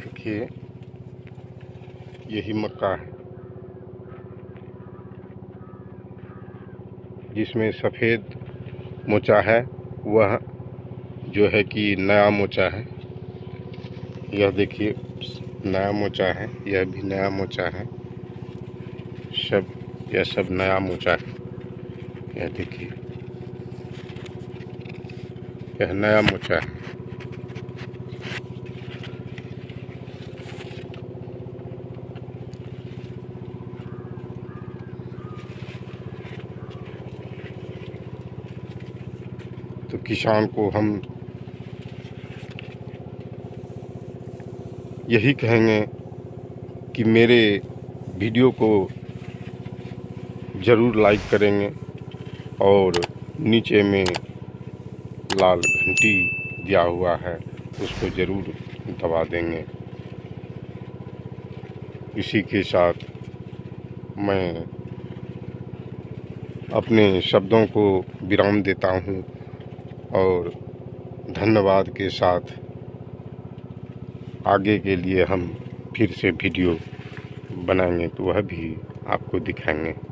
देखिए, यही मक्का है जिसमें सफ़ेद मोचा है। वह जो है कि नया मोचा है। यह देखिए नया मोचा है, यह भी नया मोचा है। यह सब नया मोचा है। यह देखिए, यह नया मोचा है। तो किसान को हम यही कहेंगे कि मेरे वीडियो को ज़रूर लाइक करेंगे और नीचे में लाल घंटी दिया हुआ है उसको ज़रूर दबा देंगे। इसी के साथ मैं अपने शब्दों को विराम देता हूँ और धन्यवाद के साथ आगे के लिए हम फिर से वीडियो बनाएंगे तो वह भी आपको दिखाएंगे।